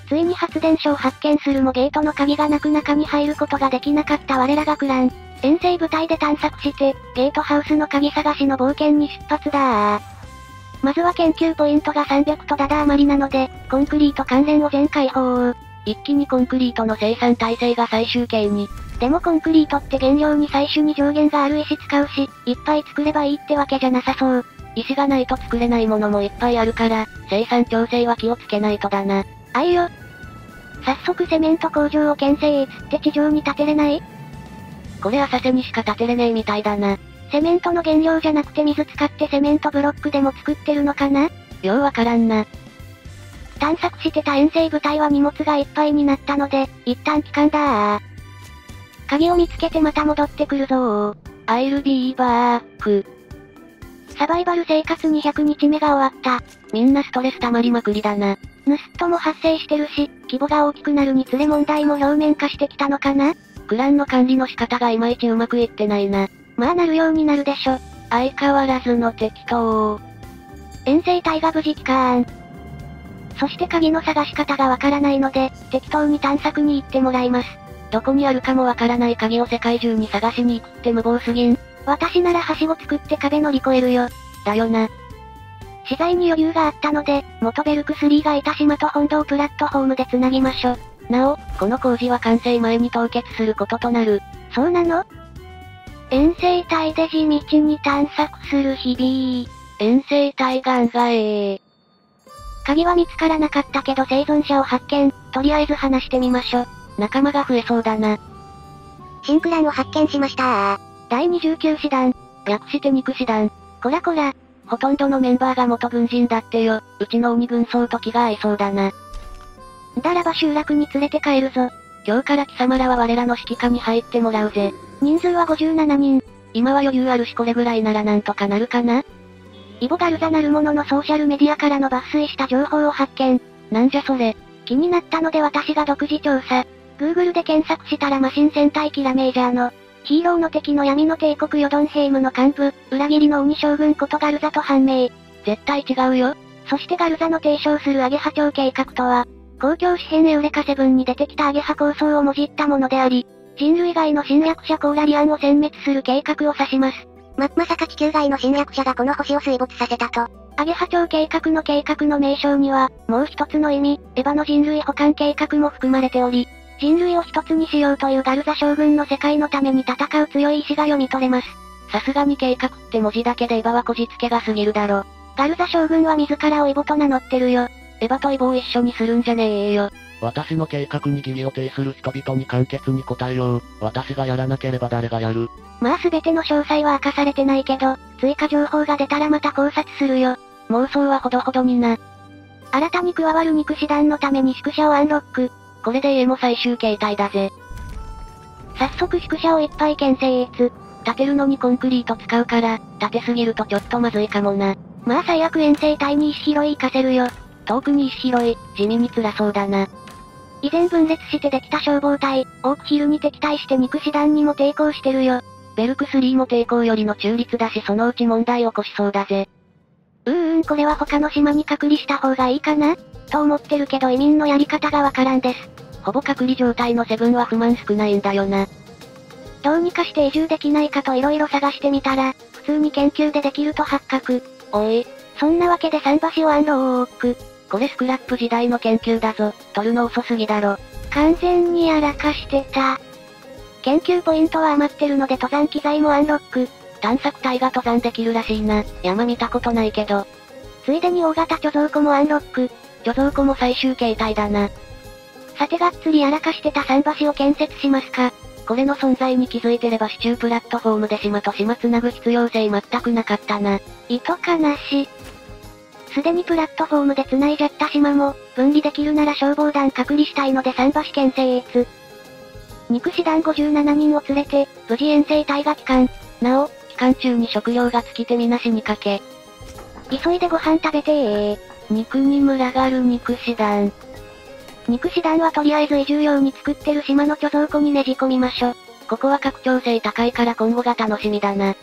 ついに発電所を発見するもゲートの鍵がなく中に入ることができなかった我らがクラン。遠征部隊で探索して、ゲートハウスの鍵探しの冒険に出発だー。まずは研究ポイントが300とだだ余りなので、コンクリート関連を全開放。 一気にコンクリートの生産体制が最終形に。 でもコンクリートって原料に採取に上限がある石使うし、いっぱい作ればいいってわけじゃなさそう。 石がないと作れないものもいっぱいあるから、生産調整は気をつけないとだな。 あいよ。早速セメント工場を建設って地上に建てれない？ これ浅瀬にしか建てれねえみたいだな。 セメントの原料じゃなくて水使ってセメントブロックでも作ってるのかな？ ようわからんな。 探索してた遠征部隊は荷物がいっぱいになったので、一旦帰還だー。鍵を見つけてまた戻ってくるぞー。 I'll be back。 サバイバル生活200日目が終わった。 みんなストレス溜まりまくりだな。 盗人も発生してるし、規模が大きくなるにつれ問題も表面化してきたのかな？ クランの管理の仕方がいまいちうまくいってないな。 まあなるようになるでしょ。 相変わらずの適当。 遠征隊が無事帰還。そして鍵の探し方がわからないので、適当に探索に行ってもらいます。 どこにあるかもわからない鍵を世界中に探しに行くって無謀すぎん。 私ならはしご作って壁乗り越えるよ。 だよな。 資材に余裕があったので、元ベルク3がいた島と本堂プラットフォームで繋ぎましょ。 なお、この工事は完成前に凍結することとなる。 そうなの？遠征隊で地道に探索する日々。 遠征隊がんが鍵は見つからなかったけど生存者を発見、とりあえず話してみましょ。 仲間が増えそうだな。 新クランを発見しました第29師団。 略して肉師団。 こらこら。 ほとんどのメンバーが元軍人だってよ。うちの鬼軍曹と気が合いそうだな。 ならば集落に連れて帰るぞ。 今日から貴様らは我らの指揮下に入ってもらうぜ。 人数は57人。 今は余裕あるしこれぐらいならなんとかなるかな？ イボガルザなるもののソーシャルメディアからの抜粋した情報を発見。 なんじゃそれ。 気になったので私が独自調査。Google で検索したらマシン戦隊キラメージャーの、ヒーローの敵の闇の帝国ヨドンヘイムの幹部、裏切りの鬼将軍ことガルザと判明。 絶対違うよ。 そしてガルザの提唱するアゲハ超計画とは、公共紙幣エウレカセブンに出てきたアゲハ構想をもじったものであり、人類外の侵略者コーラリアンを殲滅する計画を指します。まさか地球外の侵略者がこの星を水没させたと。アゲハ超計画の計画の名称には、もう一つの意味、エヴァの人類補完計画も含まれており、人類を一つにしようというガルザ将軍の世界のために戦う強い意志が読み取れます。 さすがに計画って文字だけでエヴァはこじつけが過ぎるだろ。 ガルザ将軍は自らをイボと名乗ってるよ。 エヴァとイボを一緒にするんじゃねえよ。 私の計画に疑義を呈する人々に簡潔に答えよう。私がやらなければ誰がやる。 まあ全ての詳細は明かされてないけど、追加情報が出たらまた考察するよ。 妄想はほどほどにな。 新たに加わる肉師団のために宿舎をアンロック。 これで家も最終形態だぜ。 早速宿舎をいっぱい建設。 建てるのにコンクリート使うから、建てすぎるとちょっとまずいかもな。 まあ最悪遠征隊に石拾い行かせるよ。 遠くに石拾い、地味に辛そうだな。 以前分裂してできた消防隊、オークヒルに敵対して肉師団にも抵抗してるよ。 ベルク3も抵抗よりの中立だしそのうち問題起こしそうだぜ。 これは他の島に隔離した方がいいかなと思ってるけど移民のやり方がわからんです。 ほぼ隔離状態のセブンは不満少ないんだよな。 どうにかして移住できないかと色々探してみたら、普通に研究でできると発覚。 おい。 そんなわけで桟橋をアンローク。 これスクラップ時代の研究だぞ。取るの遅すぎだろ。 完全にやらかしてた。研究ポイントは余ってるので登山機材もアンロック。 探索隊が登山できるらしいな。山見たことないけど。 ついでに大型貯蔵庫もアンロック。 貯蔵庫も最終形態だな。 さてがっつりやらかしてた桟橋を建設しますか。 これの存在に気づいてれば支柱プラットフォームで島と島つなぐ必要性全くなかったな。 糸かなし。すでにプラットフォームで繋いじゃった島も、分離できるなら消防団隔離したいので桟橋建設。肉師団57人を連れて、無事遠征隊が帰還。 なお、期間中に食料が尽きてみなしにかけ。 急いでご飯食べてー。 肉に群がる肉師団。 肉師団はとりあえず移住用に作ってる島の貯蔵庫にねじ込みましょ。 ここは拡張性高いから今後が楽しみだな。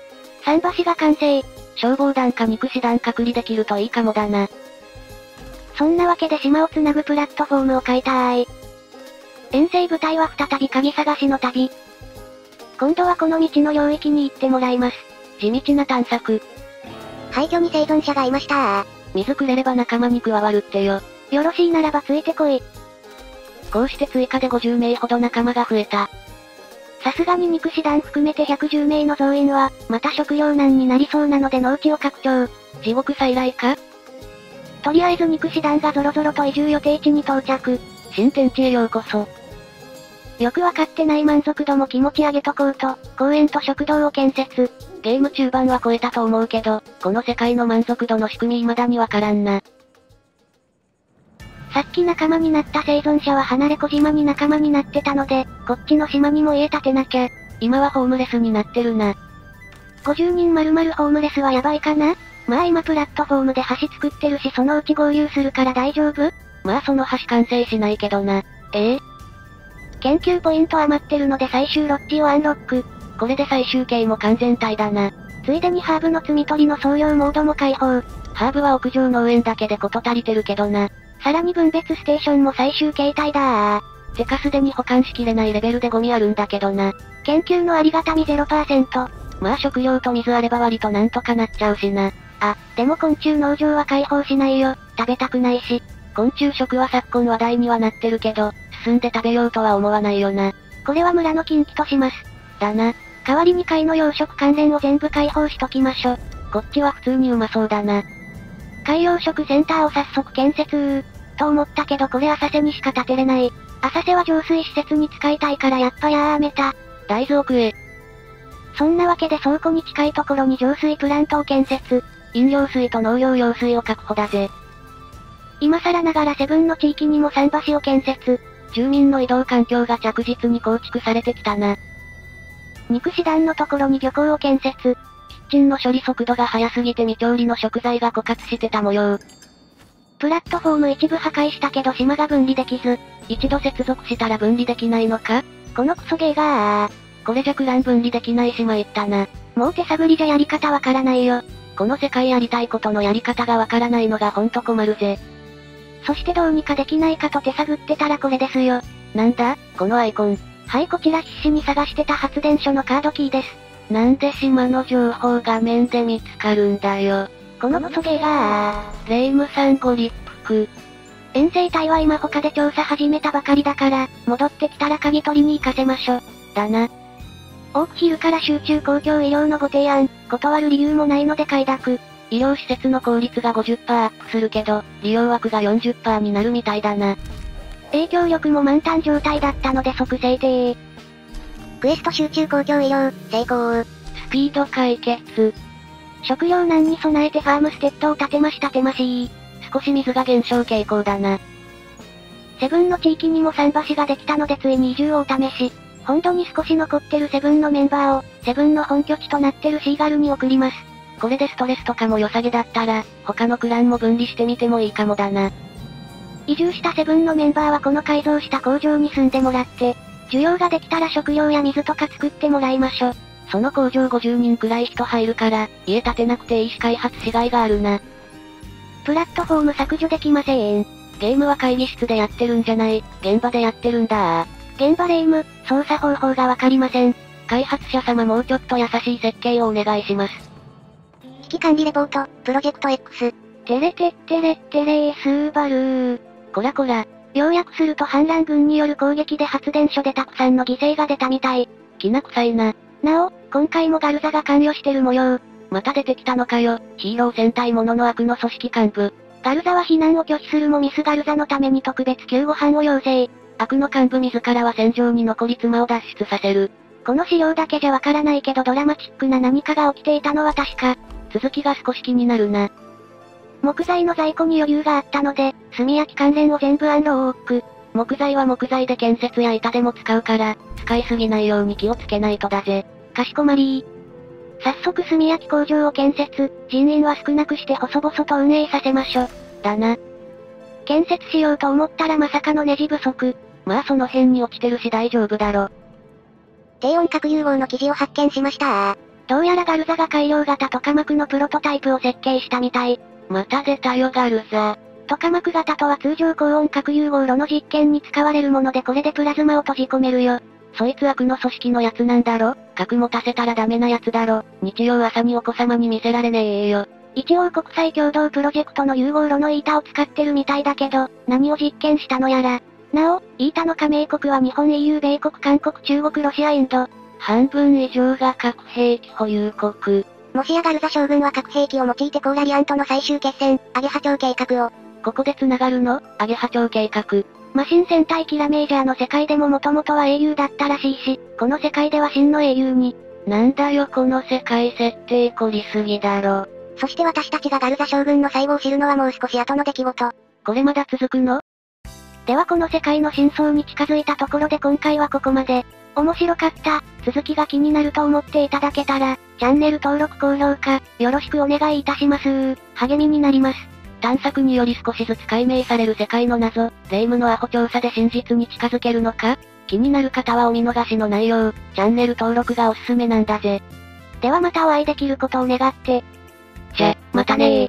桟橋が完成。 消防団か肉師団隔離できるといいかもだな。 そんなわけで島をつなぐプラットフォームを解体。遠征部隊は再び鍵探しの旅。今度はこの道の領域に行ってもらいます。 地道な探索。 廃墟に生存者がいました水くれれば仲間に加わるってよ。 よろしいならばついてこい。 こうして追加で50名ほど仲間が増えた。 さすがに肉師団含めて110名の増員は、また食糧難になりそうなので農地を拡張。 地獄再来か？ とりあえず肉師団がぞろぞろと移住予定地に到着。 新天地へようこそ。 よくわかってない満足度も気持ち上げとこうと、公園と食堂を建設。 ゲーム中盤は超えたと思うけど、この世界の満足度の仕組み未だにわからんな。 さっき仲間になった生存者は離れ小島に仲間になってたので、こっちの島にも家建てなきゃ。 今はホームレスになってるな。 50人丸々ホームレスはやばいかな？まあ今プラットフォームで橋作ってるしそのうち合流するから大丈夫？ まあその橋完成しないけどな。 研究ポイント余ってるので最終ロッジをアンロック。 これで最終形も完全体だな。 ついでにハーブの摘み取りの総量モードも開放。 ハーブは屋上農園だけで事足りてるけどな。 さらに分別ステーションも最終形態だてかすでに保管しきれないレベルでゴミあるんだけどな。 研究のありがたみ 0%。 まあ食料と水あれば割となんとかなっちゃうしな。 でも昆虫農場は開放しないよ。食べたくないし。 昆虫食は昨今話題にはなってるけど、進んで食べようとは思わないよな。 これは村の禁忌とします。 だな。 代わりに貝の養殖関連を全部開放しときましょ。 こっちは普通にうまそうだな。 海洋食センターを早速建設と思ったけどこれ浅瀬にしか建てれない。浅瀬は浄水施設に使いたいからやっぱやめた。 大豆を食え。 そんなわけで倉庫に近いところに浄水プラントを建設。 飲料水と農業用水を確保だぜ。 今更ながらセブンの地域にも桟橋を建設。 住民の移動環境が着実に構築されてきたな。 肉師団のところに漁港を建設。 キッチンの処理速度が速すぎて未調理の食材が枯渇してた模様。 プラットフォーム一部破壊したけど島が分離できず。 一度接続したら分離できないのか？ このクソゲーがこれじゃクラン分離できない島行ったな。 もう手探りじゃやり方わからないよ。 この世界やりたいことのやり方がわからないのがほんと困るぜ。 そしてどうにかできないかと手探ってたらこれですよ。 なんだこのアイコン。 はい、こちら必死に探してた発電所のカードキーです。 なんで島の情報画面で見つかるんだよ。 このクソゲーがレイムさんご立腹。 遠征隊は今他で調査始めたばかりだから、戻ってきたら鍵取りに行かせましょ。 だな。 オークヒルから集中公共医療のご提案、断る理由もないので快諾。 医療施設の効率が 50% アップするけど、利用枠が 40% になるみたいだな。 影響力も満タン状態だったので即制定。クエスト集中公共医療、成功。 スピード解決。 食糧難に備えてファームステッドを建てましたてまし。 少し水が減少傾向だな。 セブンの地域にも桟橋ができたのでついに移住をお試し。本土に少し残ってるセブンのメンバーを、セブンの本拠地となってるシーガルに送ります。 これでストレスとかも良さげだったら、他のクランも分離してみてもいいかもだな。 移住したセブンのメンバーはこの改造した工場に住んでもらって、需要ができたら食料や水とか作ってもらいましょ。 その工場50人くらい人入るから、家建てなくていいし開発しがいがあるな。 プラットフォーム削除できません。 ゲームは会議室でやってるんじゃない、現場でやってるんだ。 現場レイム、操作方法がわかりません。 開発者様もうちょっと優しい設計をお願いします。 危機管理レポート、プロジェクト X。テレテッテレッテレースーバルー。 こらこら。 要約すると反乱軍による攻撃で発電所でたくさんの犠牲が出たみたい。 きな臭いな。 なお、今回もガルザが関与してる模様。 また出てきたのかよ、ヒーロー戦隊ものの悪の組織幹部。 ガルザは避難を拒否するもミスガルザのために特別救護班を要請。 悪の幹部自らは戦場に残り妻を脱出させる。 この資料だけじゃわからないけどドラマチックな何かが起きていたのは確か。 続きが少し気になるな。 木材の在庫に余裕があったので、炭焼き関連を全部アンローク。 木材は木材で建設や板でも使うから、使いすぎないように気をつけないとだぜ。 かしこまりー。早速炭焼き工場を建設、人員は少なくして細々と運営させましょ。 だな。 建設しようと思ったらまさかのネジ不足。 まあその辺に落ちてるし大丈夫だろ。 低温核融合の記事を発見しました。どうやらガルザが改良型トカマクのプロトタイプを設計したみたい。 また出たよガルザ。 トカマク型とは通常高温核融合炉の実験に使われるものでこれでプラズマを閉じ込めるよ。 そいつ悪の組織のやつなんだろ？核持たせたらダメなやつだろ。日曜朝にお子様に見せられねえよ。 一応国際共同プロジェクトの融合炉のイータを使ってるみたいだけど、何を実験したのやら。なお、イータの加盟国は日本、EU、米国、韓国、中国、ロシア、インド。 半分以上が核兵器保有国。 もしやガルザ将軍は核兵器を用いてコーラリアンとの最終決戦、アゲハチョウ計画を。 ここで繋がるの？アゲハチョウ計画。 マシン戦隊キラメージャーの世界でも元々は英雄だったらしいし、この世界では真の英雄に。 なんだよこの世界設定凝りすぎだろ。 そして私たちがガルザ将軍の最後を知るのはもう少し後の出来事。 これまだ続くの？ ではこの世界の真相に近づいたところで今回はここまで。面白かった、続きが気になると思っていただけたら、チャンネル登録高評価、よろしくお願いいたします。励みになります。 探索により少しずつ解明される世界の謎、霊夢のアホ調査で真実に近づけるのか？気になる方はお見逃しのないよう、チャンネル登録がおすすめなんだぜ。 ではまたお会いできることを願って。 じゃ、またねー。